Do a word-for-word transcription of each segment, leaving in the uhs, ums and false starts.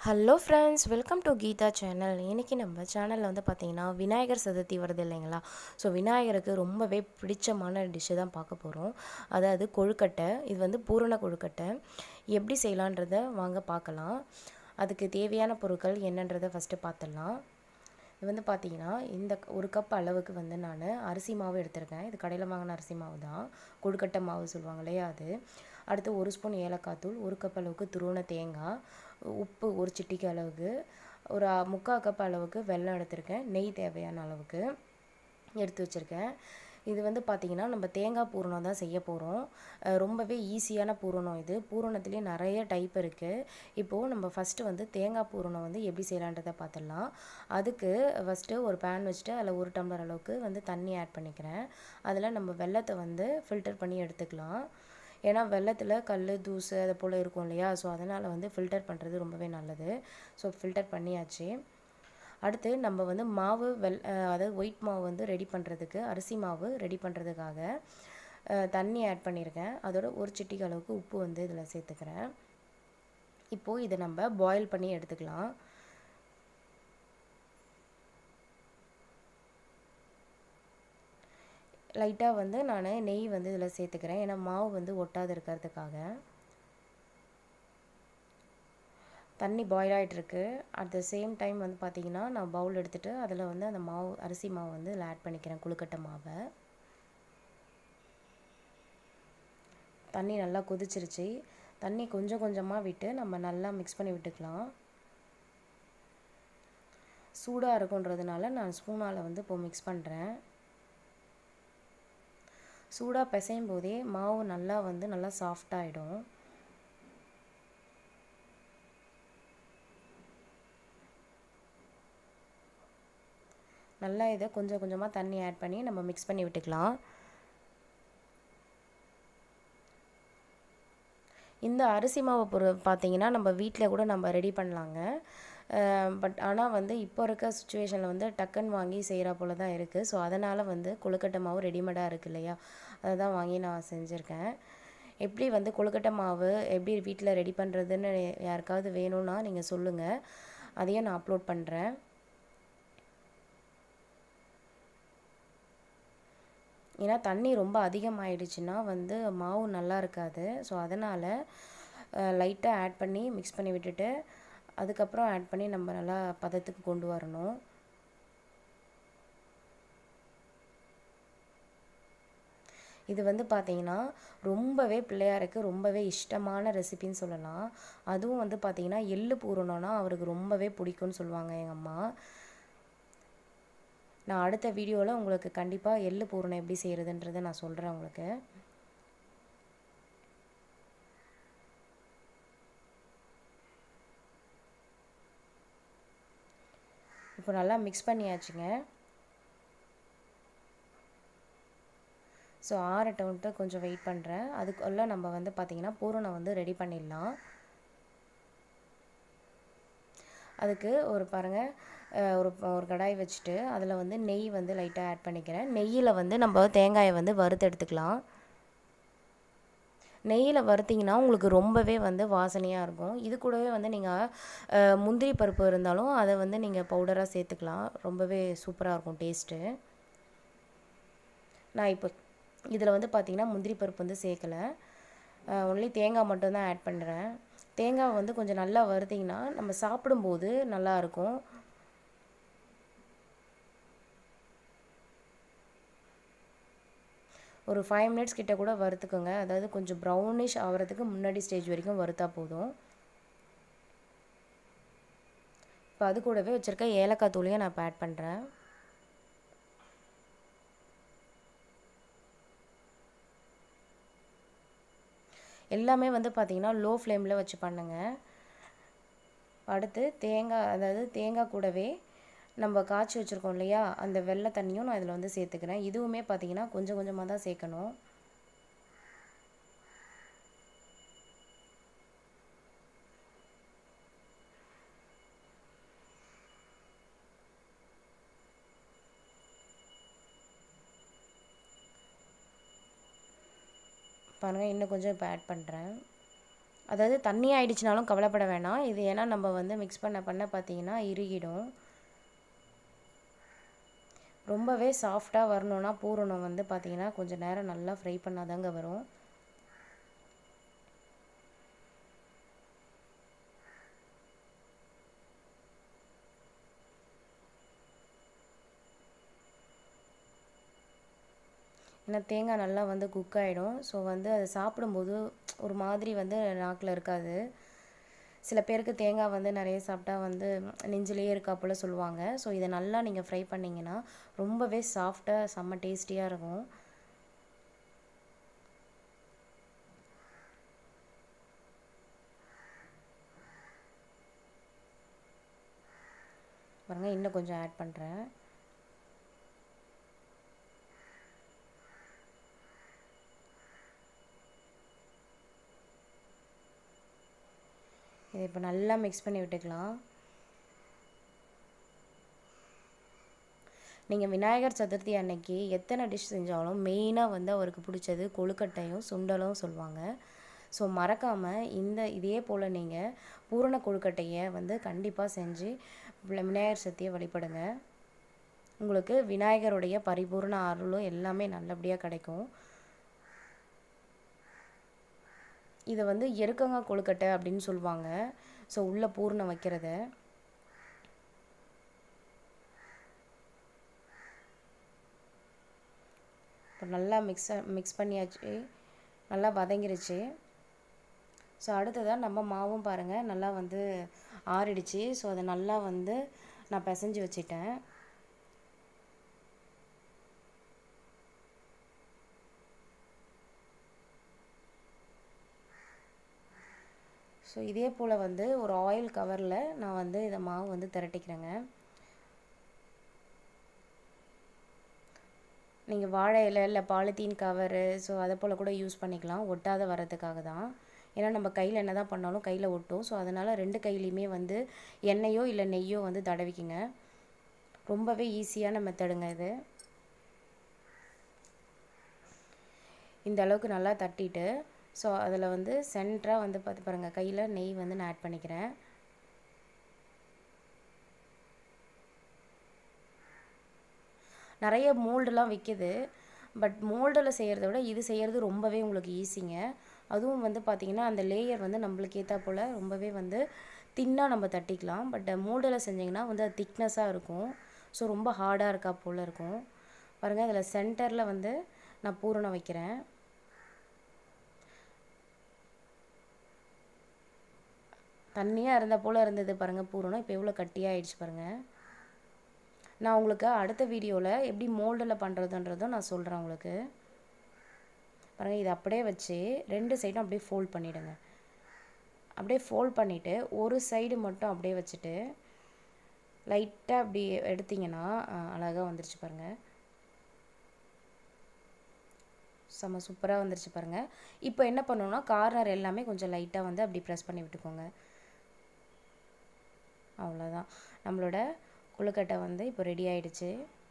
Hello friends, welcome to Geetha channel. இன்றைக்கி நம்ம சேனலில் வந்து பார்த்திங்கன்னா விநாயகர் சதுர்த்தி வருது இல்லைங்களா. ஸோ விநாயகருக்கு ரொம்பவே பிடிச்சமான டிஷ்ஷு தான் பார்க்க போகிறோம். அதாவது கொழுக்கட்டை. இது வந்து பூரண கொழுக்கட்டை. எப்படி செய்யலான்றதை வாங்க பார்க்கலாம். அதுக்கு தேவையான பொருட்கள் என்னன்றதை ஃபஸ்ட்டு பார்த்துடலாம். இது வந்து பார்த்திங்கன்னா இந்த ஒரு கப் அளவுக்கு வந்து நான் அரிசி மாவு எடுத்திருக்கேன். இது கடையில் வாங்கின அரிசி மாவு தான், கொழுக்கட்டை மாவு சொல்லுவாங்க இல்லையா அது. அடுத்து ஒரு ஸ்பூன் ஏலக்காய் தூள், ஒரு கப் அளவுக்கு துருவன தேங்காய், உப்பு ஒரு சிட்டிக்கு அளவுக்கு, ஒரு முக்கால் கப் அளவுக்கு வெல்லம் எடுத்திருக்கேன், நெய் தேவையான அளவுக்கு எடுத்து வச்சுருக்கேன். இது வந்து பார்த்திங்கன்னா நம்ம தேங்காய் பூரணம் தான் செய்ய போகிறோம். ரொம்பவே ஈஸியான பூரணம் இது. பூரணத்துலேயே நிறைய டைப் இருக்குது. இப்போது நம்ம ஃபஸ்ட்டு வந்து தேங்காய் பூரணம் வந்து எப்படி செய்யலான்றதை பார்த்துடலாம். அதுக்கு ஃபஸ்ட்டு ஒரு பேன் வச்சுட்டு அதில் ஒரு டம்ளர் அளவுக்கு வந்து தண்ணி ஆட் பண்ணிக்கிறேன். அதில் நம்ம வெல்லத்தை வந்து ஃபில்டர் பண்ணி எடுத்துக்கலாம். ஏன்னா வெல்லத்தில் கல் தூசு அது போல் இருக்கும் இல்லையா. ஸோ அதனால் வந்து ஃபில்டர் பண்ணுறது ரொம்பவே நல்லது. ஸோ ஃபில்டர் பண்ணியாச்சு. அடுத்து நம்ம வந்து மாவு வெல் அதாவது ஒயிட் மாவு வந்து ரெடி பண்ணுறதுக்கு, அரிசி மாவு ரெடி பண்ணுறதுக்காக தண்ணி ஆட் பண்ணியிருக்கேன். அதோட ஒரு சிட்டிக்கு அளவுக்கு உப்பு வந்து இதில் சேர்த்துக்கிறேன். இப்போது இதை நம்ம பாயில் பண்ணி எடுத்துக்கலாம். லைட்டாக வந்து நான் நெய் வந்து இதில் சேர்த்துக்கிறேன், ஏன்னா மாவு வந்து ஒட்டாது இருக்கிறதுக்காக. தண்ணி பாயில் ஆகிட்டுருக்கு. அட் த சேம் டைம் வந்து பார்த்திங்கன்னா நான் பவுல் எடுத்துகிட்டு அதில் வந்து அந்த மாவு அரிசி மாவு வந்து இதில் ஆட் பண்ணிக்கிறேன், கொழுக்கட்டை மாவை. தண்ணி நல்லா கொதிச்சிருச்சு. தண்ணி கொஞ்சம் கொஞ்சமாக விட்டு நம்ம நல்லா மிக்ஸ் பண்ணி விட்டுக்கலாம். சூடாக இருக்குன்றதுனால நான் ஸ்பூனால் வந்து இப்போது மிக்ஸ் பண்ணுறேன். சூடாக பிசையும் போதே மாவு நல்லா வந்து நல்லா சாஃப்டாகிடும். நல்லா இதை கொஞ்சம் கொஞ்சமாக தண்ணி ஆட் பண்ணி நம்ம மிக்ஸ் பண்ணி விட்டுக்கலாம். இந்த அரிசி மாவு பொருள் பார்த்திங்கன்னா நம்ம வீட்டில் கூட நம்ம ரெடி பண்ணலாங்க. பட் ஆனால் வந்து இப்போ இருக்க சுச்சுவேஷனில் வந்து டக்குன்னு வாங்கி செய்கிற போல தான் இருக்குது. ஸோ அதனால் வந்து கொழுக்கட்டை மாவு ரெடிமேடாக இருக்குது இல்லையா, அதை தான் வாங்கி நான் செஞ்சுருக்கேன். எப்படி வந்து கொழுக்கட்டை மாவு எப்படி வீட்டில் ரெடி பண்ணுறதுன்னு யாருக்காவது வேணும்னா நீங்கள் சொல்லுங்கள், அதையும் நான் அப்லோட் பண்ணுறேன். ஏன்னா தண்ணி ரொம்ப அதிகமாகிடுச்சுன்னா வந்து மாவு நல்லா இருக்காது. ஸோ அதனால் லைட்டாக ஆட் பண்ணி மிக்ஸ் பண்ணி விட்டுட்டு அதுக்கப்புறம் ஆட் பண்ணி நம்ம நல்லா பதத்துக்கு கொண்டு வரணும். இது வந்து பார்த்திங்கன்னா ரொம்பவே பிள்ளையாருக்கு ரொம்பவே இஷ்டமான ரெசிபின்னு சொல்லலாம். அதுவும் வந்து பார்த்திங்கன்னா எள்ளு பூரணம்னா அவருக்கு ரொம்பவே பிடிக்கும்னு சொல்லுவாங்க எங்கள் அம்மா. நான் அடுத்த வீடியோவில் உங்களுக்கு கண்டிப்பாக எள்ளு பூரணம் எப்படி செய்கிறதுன்றதை நான் சொல்கிறேன் உங்களுக்கு. இப்போ நல்லா மிக்ஸ் பண்ணியாச்சுங்க. ஸோ ஆறட்டவுன்ட்டு கொஞ்சம் வெயிட் பண்ணுறேன். அதுக்குள்ளே நம்ம வந்து பார்த்திங்கன்னா பூரணம் வந்து ரெடி பண்ணிடலாம். அதுக்கு ஒரு பாருங்கள், ஒரு ஒரு கடாய் வச்சுட்டு அதில் வந்து நெய் வந்து லைட்டாக ஆட் பண்ணிக்கிறேன். நெய்யில் வந்து நம்ம தேங்காயை வந்து வறுத்து எடுத்துக்கலாம். நெய்யில் வறுத்திங்கன்னா உங்களுக்கு ரொம்பவே வந்து வாசனையாக இருக்கும். இது கூடவே வந்து நீங்கள் முந்திரி பருப்பு இருந்தாலும் அதை வந்து நீங்கள் பவுடராக சேர்த்துக்கலாம். ரொம்பவே சூப்பராக இருக்கும் டேஸ்ட்டு. நான் இப்போ இதில் வந்து பார்த்திங்கன்னா முந்திரி பருப்பு வந்து சேர்க்கலை, ஒன்லி தேங்காய் மட்டும்தான் ஆட் பண்ணுறேன். தேங்காய் வந்து கொஞ்சம் நல்லா வறுத்திங்கன்னா நம்ம சாப்பிடும்போது நல்லாயிருக்கும். ஒரு ஃபைவ் மினிட்ஸ் கிட்ட கூட வறுத்துக்கோங்க. அதாவது கொஞ்சம் ப்ரௌனிஷ் ஆகிறதுக்கு முன்னாடி ஸ்டேஜ் வரைக்கும் வறுத்தா போதும். இப்போ அது கூடவே வச்சுருக்க ஏலக்காய் தூளையும் நான் இப்போ ஆட் பண்ணுறேன். எல்லாமே வந்து பார்த்திங்கன்னா லோ ஃப்ளேமில் வச்சு பண்ணுங்கள். அடுத்து தேங்காய், அதாவது தேங்காய் கூடவே நம்ம காய்ச்சி வச்சுருக்கோம் இல்லையா அந்த வெள்ளை தண்ணியும் நான் இதில் வந்து சேர்த்துக்கிறேன். இதுவுமே பார்த்திங்கன்னா கொஞ்சம் கொஞ்சமாக தான் சேர்க்கணும். பாருங்கள், இன்னும் கொஞ்சம் இப்போ ஆட் பண்ணுறேன். அதாவது தண்ணி ஆயிடுச்சுனாலும் கவலைப்பட வேணாம். இது ஏன்னா நம்ம வந்து மிக்ஸ் பண்ண பண்ண பார்த்தீங்கன்னா இறுகிடும். ரொம்பவே சாஃப்டாக வரணுன்னா பூரணம் வந்து பார்த்தீங்கன்னா கொஞ்சம் நேரம் நல்லா ஃப்ரை பண்ணாதாங்க வரும். ஏன்னா தேங்காய் நல்லா வந்து குக் ஆகிடும். ஸோ வந்து அதை சாப்பிடும்போது ஒரு மாதிரி வந்து நாக்கில் இருக்காது. சில பேருக்கு தேங்காய் வந்து நிறைய சாப்பிட்டா வந்து நெஞ்சிலேயே இருக்கா போல் சொல்லுவாங்க. ஸோ இதை நல்லா நீங்கள் ஃப்ரை பண்ணிங்கன்னா ரொம்பவே சாஃப்டாக செம்ம டேஸ்டியாக இருக்கும். பாருங்கள், இன்னும் கொஞ்சம் ஆட் பண்ணுறேன். இதை இப்போ நல்லா மிக்ஸ் பண்ணி விட்டுக்கலாம். நீங்கள் விநாயகர் சதுர்த்தி அன்னைக்கு எத்தனை டிஷ் செஞ்சாலும் மெயினாக வந்து அவருக்கு பிடிச்சது கொழுக்கட்டையும் சுண்டலும் சொல்லுவாங்க. ஸோ மறக்காமல் இந்த இதே போல் நீங்கள் பூரண கொழுக்கட்டையை வந்து கண்டிப்பாக செஞ்சு விநாயகர் சதுர்த்தியை வழிபடுங்க. உங்களுக்கு விநாயகருடைய பரிபூர்ண அருளும் எல்லாமே நல்லபடியாக கிடைக்கும். இதை வந்து எருக்கங்காய் கொழுக்கட்டை அப்படின்னு சொல்லுவாங்க. ஸோ உள்ளே பூர்ணம் வைக்கிறத இப்போ நல்லா மிக்ஸ் மிக்ஸ் பண்ணியாச்சு, நல்லா வதங்கிருச்சு. ஸோ அடுத்ததாக நம்ம மாவும் பாருங்கள் நல்லா வந்து ஆறிடுச்சு. ஸோ அதை நல்லா வந்து நான் பிசைஞ்சு வச்சிட்டேன். ஸோ இதே போல் வந்து ஒரு ஆயில் கவரில் நான் வந்து இதை மாவு வந்து திரட்டிக்கிறேங்க. நீங்கள் வாழை இலை இல்லை பாலித்தீன் கவரு ஸோ அதை போல் கூட யூஸ் பண்ணிக்கலாம், ஒட்டாத வரதுக்காக தான். ஏன்னா நம்ம கையில் என்ன தான் பண்ணாலும் கையில் ஒட்டும். ஸோ அதனால் ரெண்டு கையிலையுமே வந்து எண்ணெயோ இல்லை நெய்யோ வந்து தடவிக்குங்க. ரொம்பவே ஈஸியான மெத்தடுங்க இது. இந்த அளவுக்கு நல்லா தட்டிட்டு ஸோ அதில் வந்து சென்டராக வந்து பார்த்து பாருங்கள், கையில் நெய் வந்து நான் ஆட் பண்ணிக்கிறேன். நிறைய மோல்டுலாம் விற்கிது. பட் மோல்டில் செய்கிறத விட இது செய்கிறது ரொம்பவே உங்களுக்கு ஈஸிங்க. அதுவும் வந்து பார்த்திங்கன்னா அந்த லேயர் வந்து நம்மளுக்கு ஏற்றா போல் ரொம்பவே வந்து தின்னாக நம்ம தட்டிக்கலாம். பட் மோல்டில் செஞ்சிங்கன்னா வந்து அது திக்னஸாக இருக்கும். ஸோ ரொம்ப ஹார்டாக இருக்கா போல் இருக்கும். பாருங்கள், அதில் சென்டரில் வந்து நான் பூரணம் வைக்கிறேன். தண்ணியாக இருந்த போல் இருந்தது பாருங்கள் பூரணம். இப்போ எவ்வளோ கட்டியாக ஆயிடுச்சு பாருங்கள். நான் உங்களுக்கு அடுத்த வீடியோவில் எப்படி மோல்டில் பண்ணுறதுன்றதும் நான் சொல்கிறேன் உங்களுக்கு. பாருங்கள், இதை அப்படியே வச்சு ரெண்டு சைடும் அப்படியே ஃபோல்ட் பண்ணிவிடுங்க. அப்படியே ஃபோல்ட் பண்ணிவிட்டு ஒரு சைடு மட்டும் அப்படியே வச்சுட்டு லைட்டாக அப்படி எடுத்திங்கன்னா அழகாக வந்துருச்சு பாருங்கள். செம்ம சூப்பராக வந்துருச்சு பாருங்கள். இப்போ என்ன பண்ணணும்னா கார்னர் எல்லாமே கொஞ்சம் லைட்டாக வந்து அப்படி ப்ரெஸ் பண்ணி விட்டுக்கோங்க. அவ்வளோதான், நம்மளோட கொழுக்கட்டை வந்து இப்போ ரெடி ஆகிடுச்சு.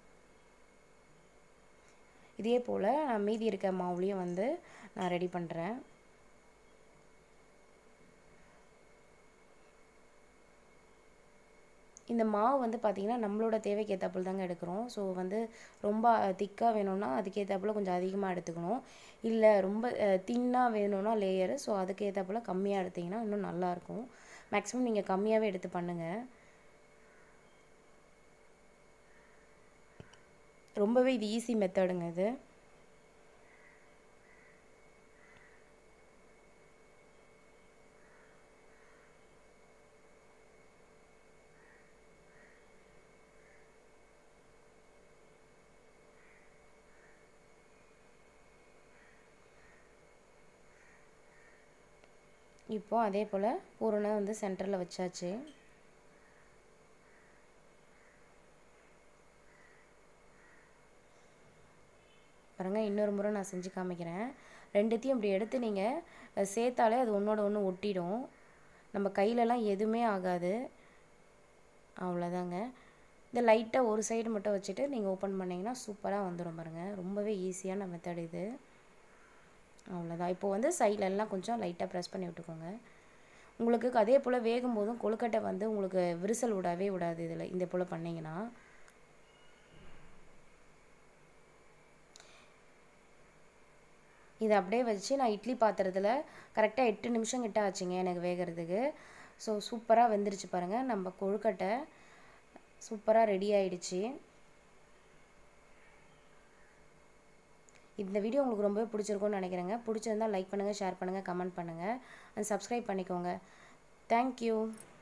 இதே போல் நான் மீதி இருக்க மாவுலேயும் வந்து நான் ரெடி பண்ணுறேன். இந்த மாவு வந்து பார்த்திங்கன்னா நம்மளோட தேவைக்கு ஏற்றாப்புல தாங்க எடுக்கிறோம். ஸோ வந்து ரொம்ப திக்காக வேணும்னா அதுக்கேற்றாப்புல கொஞ்சம் அதிகமாக எடுத்துக்கணும். இல்லை ரொம்ப தின்னாக வேணும்னா லேயரு, ஸோ அதுக்கு ஏற்றாப்புல கம்மியாக எடுத்திங்கன்னா இன்னும் நல்லாயிருக்கும். மேக்ஸிமம் நீங்கள் கம்மியாகவே எடுத்து பண்ணுங்கள். ரொம்பவே இது ஈஸி மெத்தடுங்க இது. இப்போ அதே போல் பூரணம் வந்து சென்டரில் வச்சாச்சு. பாருங்கள், இன்னொரு முறை நான் செஞ்சு காமிக்கிறேன். ரெண்டுத்தையும் இப்படி எடுத்து நீங்கள் சேர்த்தாலே அது ஒன்றோட ஒன்று ஒட்டிடும். நம்ம கையிலலாம் எதுவுமே ஆகாது. அவ்வளோதாங்க. இந்த லைட்டாக ஒரு சைடு மட்டும் வச்சுட்டு நீங்கள் ஓப்பன் பண்ணிங்கன்னா சூப்பராக வந்துடும் பாருங்கள். ரொம்பவே ஈஸியான மெத்தட் இது. அவ்வளோதான். இப்போ வந்து சைட்லலாம் கொஞ்சம் லைட்டாக ப்ரெஸ் பண்ணி விட்டுக்கோங்க. உங்களுக்கு அதே போல் வேகும் போதும் கொழுக்கட்டை வந்து உங்களுக்கு விரிசல் விடவே விடாது. இதில் இந்த போல் பண்ணிங்கன்னா இதை அப்படியே வச்சு நான் இட்லி பாத்திரத்தில் கரெக்டாக எட்டு நிமிஷம் கிட்ட ஆச்சுங்க எனக்கு வேகிறதுக்கு. ஸோ சூப்பராக வெந்துருச்சு பாருங்கள். நம்ம கொழுக்கட்டை சூப்பராக ரெடி ஆயிடுச்சு. இந்த வீடியோ உங்களுக்கு ரொம்பவே பிடிச்சிருக்கும்னு நினைக்கிறேங்க. பிடிச்சிருந்தால் லைக் பண்ணுங்கள், ஷேர் பண்ணுங்கள், கமெண்ட் பண்ணுங்கள் அண்ட் சப்ஸ்கிரைப் பண்ணிக்கோங்க. தேங்க்யூ.